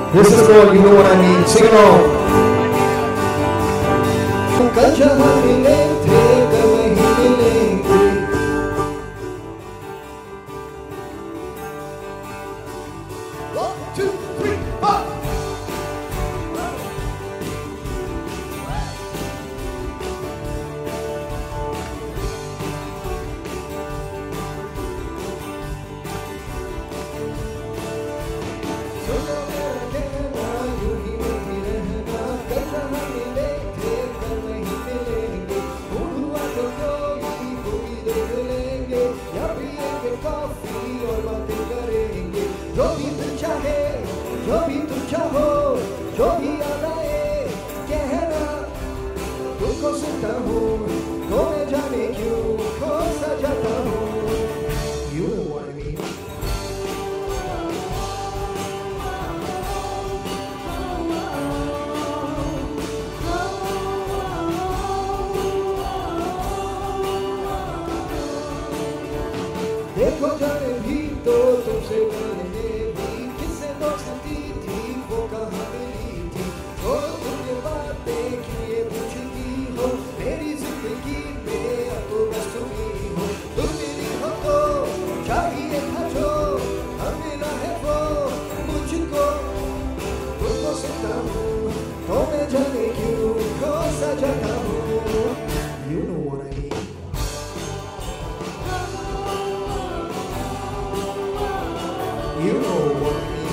This is called You Know What I Mean. Sing along. कल जहाँ मिले थे कल वहीं मिलेंगे. One, two, three, four. जो भी तुम चाहो जो भी याद आए कहना तुमको सुनता हूँ तो मैं जाने क्यों खो सा जाता हूँ. You know what I mean. देखो जाने भी तो तुमसे मिलने भी किससे दोस्ती थी वो कहाँ मिली थी. तो तुमने बातें किए पूछती हो मेरी जिंदगी में अब तो बस तुम ही हो. तुम मिली हो तो चाहिए था जो अब मिला है वो मुझको तुमको सुनता हूँ तो मैं जाने क्यों खो सा जाता हूँ. You know what I mean. You know what I mean.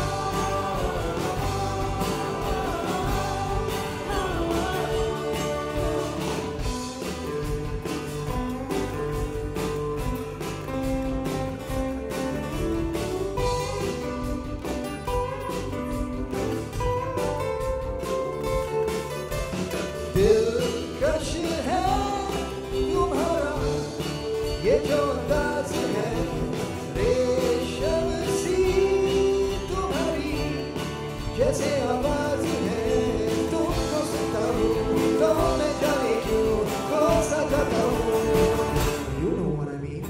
दिलकश है तुम्हारा ये जो अंदाज है रेशम सी तुम्हारी जैसे आवाज है तुमको सुनता हूँ तो मैं जाने क्यों खो सा जाता हूँ. You know what I mean.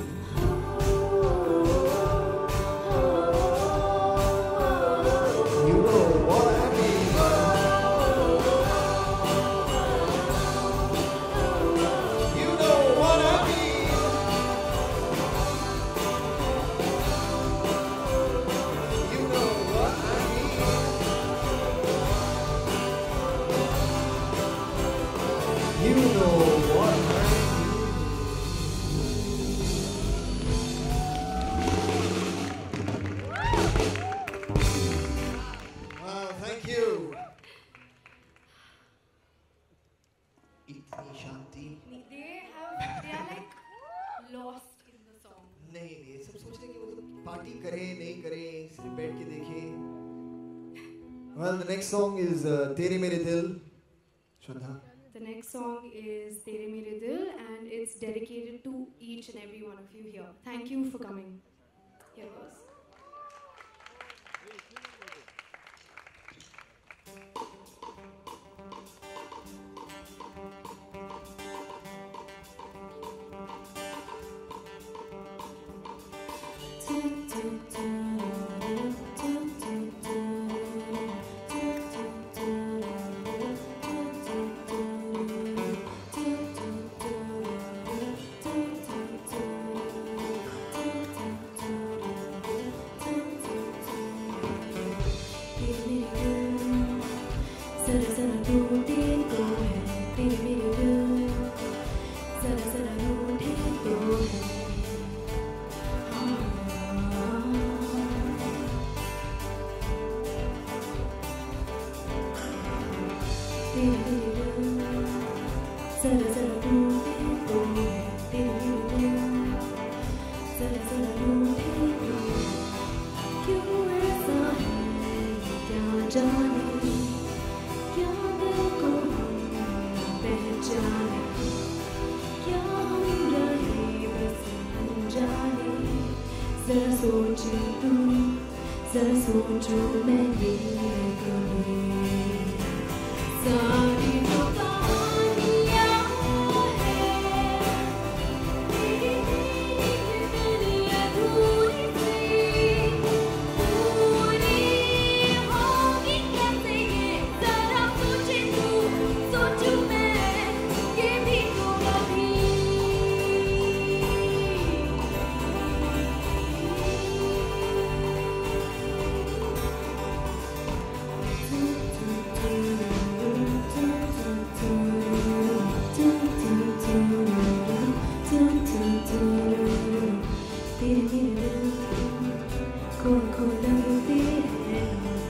You know what I mean. You know what I mean. You know what I mean. You know what I mean. Wow, thank you. इतनी शांति. They are like lost in the song. नहीं नहीं सब सोच रहे कि मतलब party करें नहीं करें सिर्फ बैठ के देखें. Well, the next song is तेरे मेरे दिल. Shraddha. The next song is Tere Mere Dil and it's dedicated to each and every one of you here. Thank you for coming. Here goes.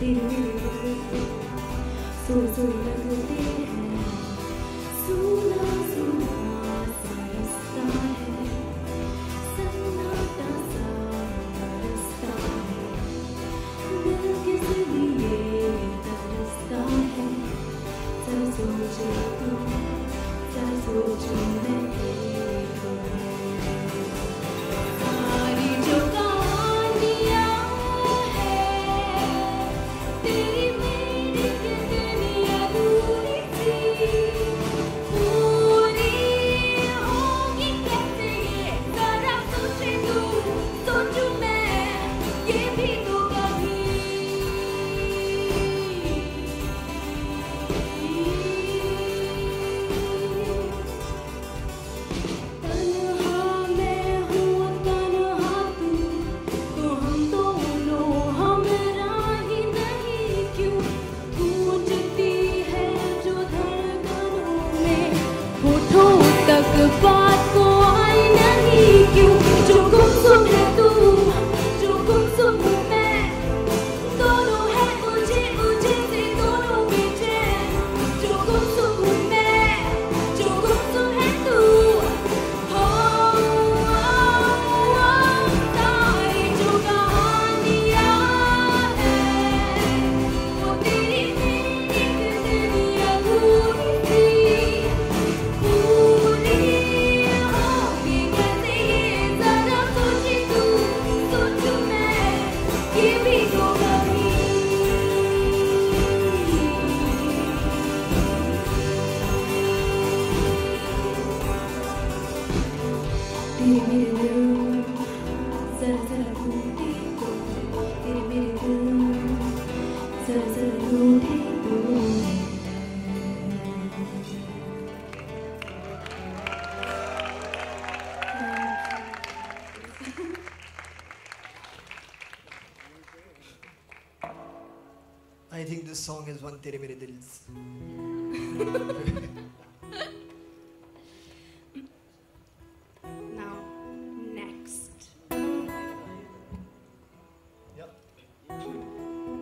तेरे मेरे दिल सोई सोई लगते हैं, सुना सुना सा रास्ता है, सन्नाटा सा रास्ता है, दिल किस लिए तरसता है, जरा सोचो तुम, जरा सोचो मैं सारी जो कहानियाँ हैं तेरी मेरी कितनी अधूरी थी, पूरी होगी कैसे ये जरा सोचे तू, सोचूं मैं ये भी तो कभी। तन्हा मैं हूँ तन्हा तू, तो हम दोनों हमरा ही नहीं क्यों, गूंजती है जो धड़कनों में, होठों तक बात को आई नहीं क्यों, जो गुमसुम है तू, जो गुमसुम हूँ मैं, दोनों है मुझे मुझे से दोनों बेचैन, जो गुमसुम हूँ मैं, जो गुमसुम है तू, हो सारी जो कहानियाँ हैं वो तेरी मेरी कितनी अधूरी थी, पूरी होगी कैसे ये जरा सोचे तू, सोचूं मैं ये भी तो कभी। तेरे मेरे दिल जरा जरा टूटे तो, तेरे मेरे दिल जरा जरा टूटे तो। I think this song is one तेरे मेरे दिल. Now, next. Yep.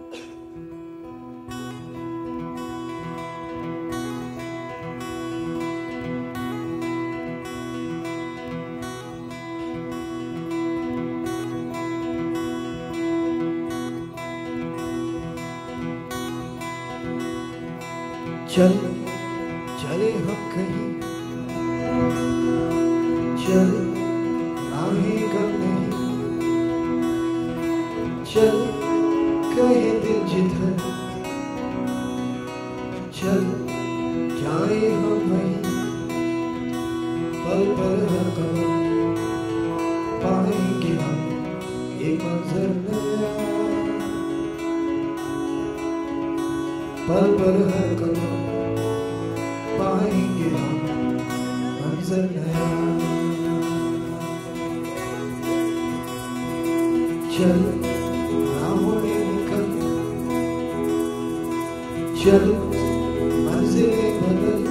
चल चले हम कहीं, चल राहें कम नहीं, चल कहे दिल जिधर, चल जाए हम वहीं, पल पल हर कदम पाएंगे हम एक मंजर नया, पल पल हर कदम पाएंगे हम मंजर नया। चल राहों में निकल, चल मंजिलें बदल,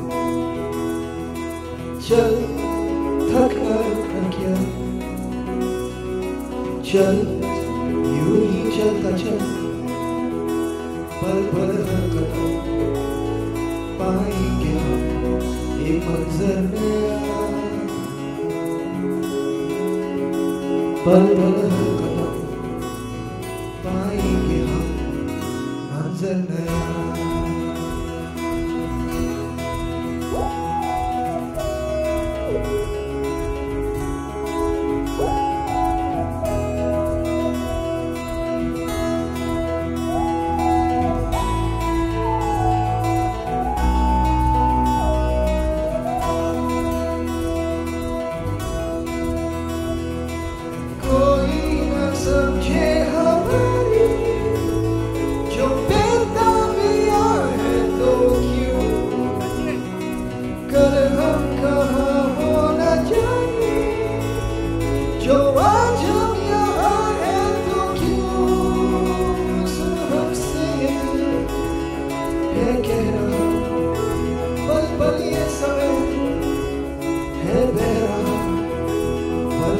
चल थक न क्या, चल यूं ही चलता चल, पल पल हर कदम पाएंगे हम एक मंजर नया, पल पल हर कदम पाएंगे हम मंजर नया।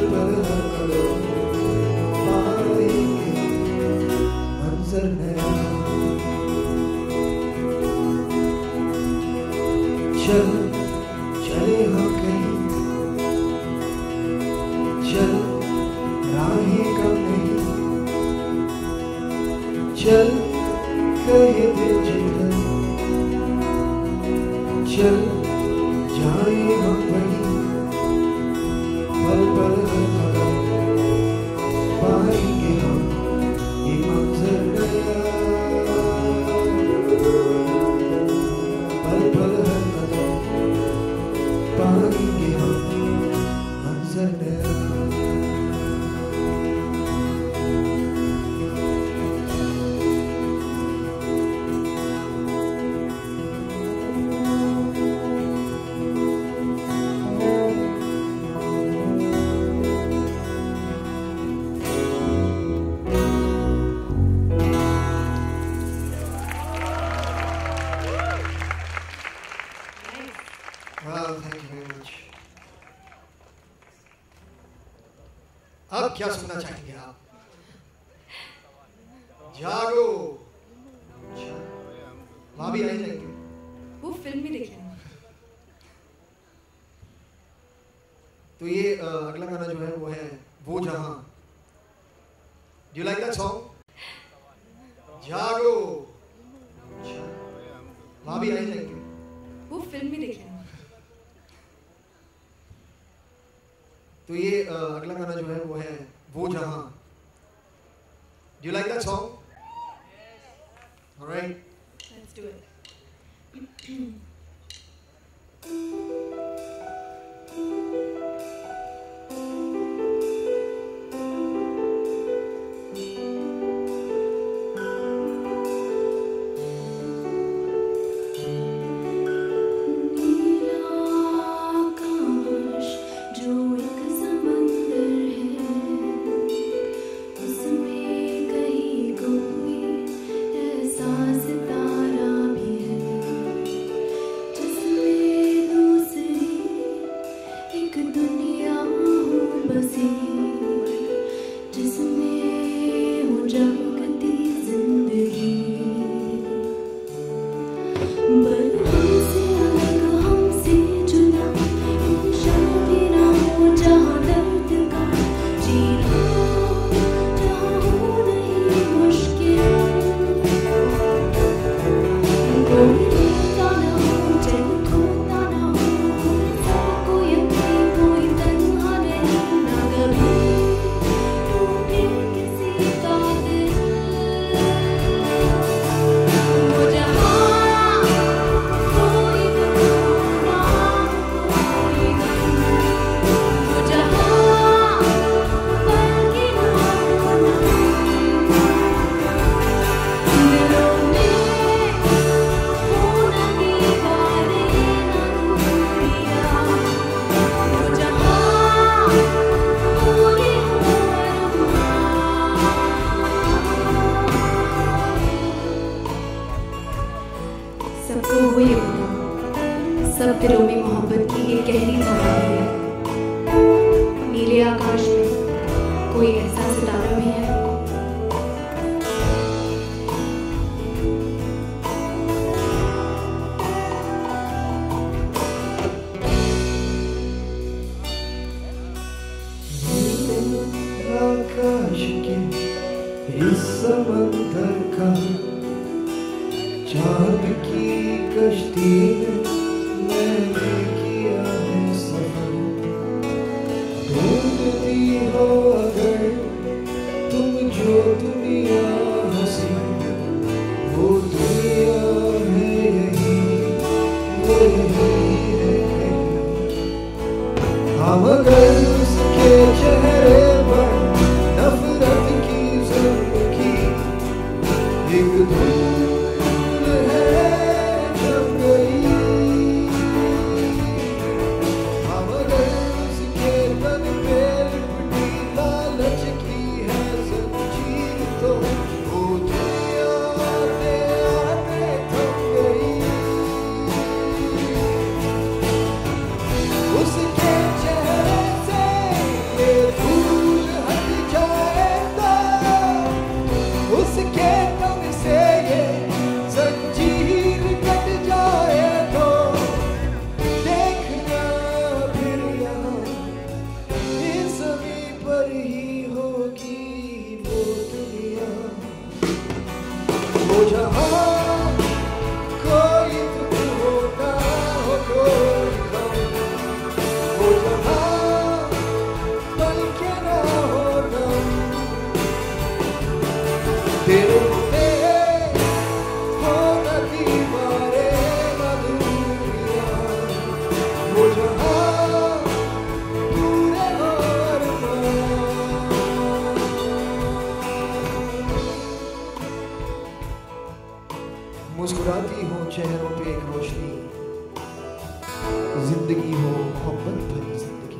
मंजर नया। चल चले हम कहीं, चल राहें कम नहीं, चल कहे दिल जिधर, चल जाए हम वहीं, पल पल हर कदम पाएंगे हम ये मंजर नया, पल पल हर कदम पाएंगे हम मंजर नया। अब क्या सुनना चाहेंगे आप? जागो। वहां भी आई जाएंगे, वो फिल्म में देख लेंगे। तो ये अगला गाना जो है वो है वो जहां। Do you like that song? जागो। वहां भी आई जाएंगे, वो फिल्म में देख लेंगे। तो ये अगला गाना जो है वो है वो जहां। Do you like that song? Alright, let's do it. सब दिलों में मोहब्बत की एक गहरी तबाही है। नीले आकाश में कोई ऐसा सितारा भी है। आकाश के इस समंदर का चांद की कश्ती में मैंने किया है सफर। ढूंढती हो अगर तुम जो दुनिया हंसी, वो दुनिया है यही, वो यही है कहीं। हम अगर उसके चेहरे पर नफरत की ज़ुल्म की एक धूल है जम गई। हम अगर उसके तन पे लिपटी लालच की है ज़ंजीर, तो वो दुनिया आते आते थम गई। उसके चेहरे से ये फूल हट जाएगा, उसके तन से ये वो जहाँ कोई दुख होता हो कोई गम, वो जहाँ पल के ना हो गम, तेरे में हो न दीवारे न दूरियां, वो जहाँ पूरे और मुस्कुराती हो चेहरों पे एक रोशनी, जिंदगी हो मोहब्बत भरी जिंदगी।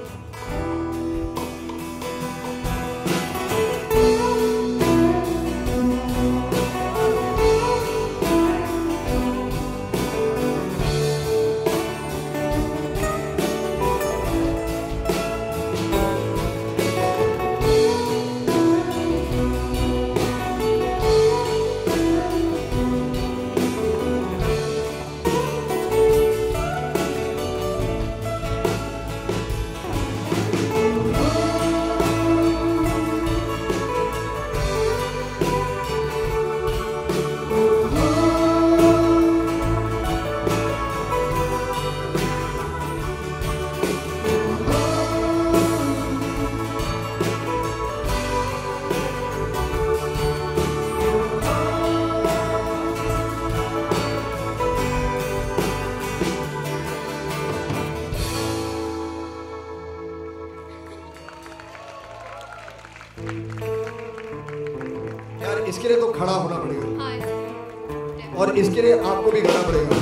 यार इसके लिए तो खड़ा होना पड़ेगा हाँ, और इसके लिए आपको भी गाना पड़ेगा।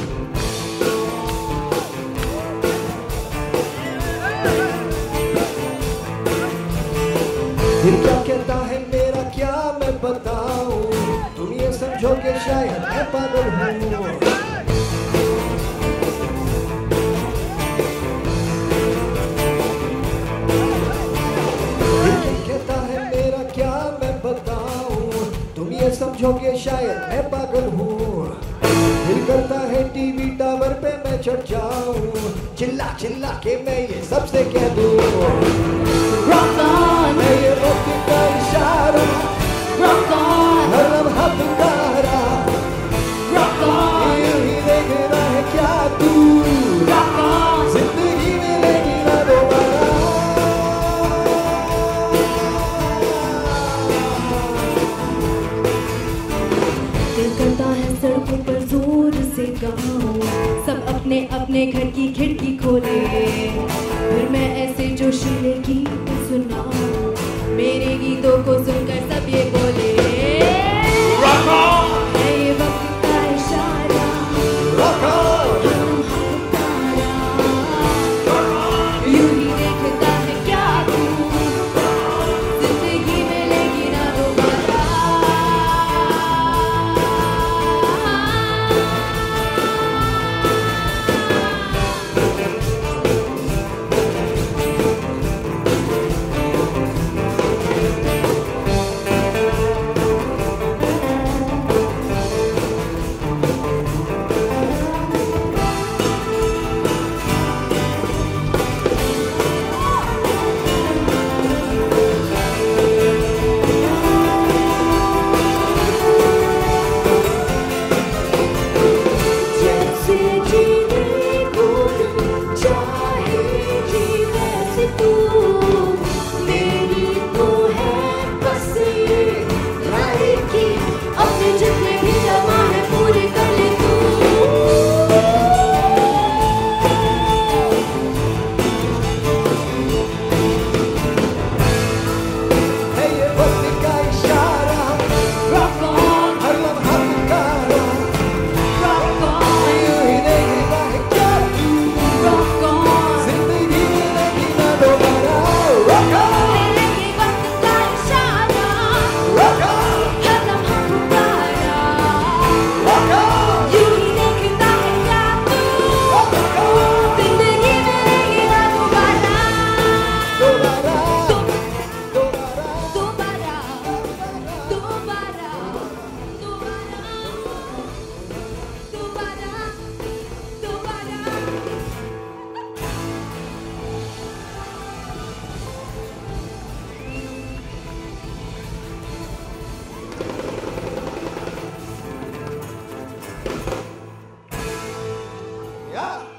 दिल क्या कहता है मेरा क्या मैं बताऊं, तुम ये समझो कि शायद मैं पागल हूँ। समझोगे शायद मैं पागल हूँ, दिल करता है टीवी टावर पे मैं चढ़ जाऊँ, चिल्ला चिल्ला के मैं ये सबसे कह दूँ, rock on, मैं ये वक्त का इशारा, rock on, हर लम्हा पुकारा, rock on, यूं ही देखना है क्या तू, rock on, जिंदगी मिलेगी ना दोबारा। दिल करता है सड़कों पर जोर से गाऊं, सब अपने अपने घर की खिड़की खोले, फिर मैं ऐसे जोशीले गीत सुनाऊं, मेरे गीतों को सुनकर सब ये बोले, है ये वक्त का इशारा, यूं ही देखता है क्या तू, जिंदगी मिलेगी ना दोबारा। या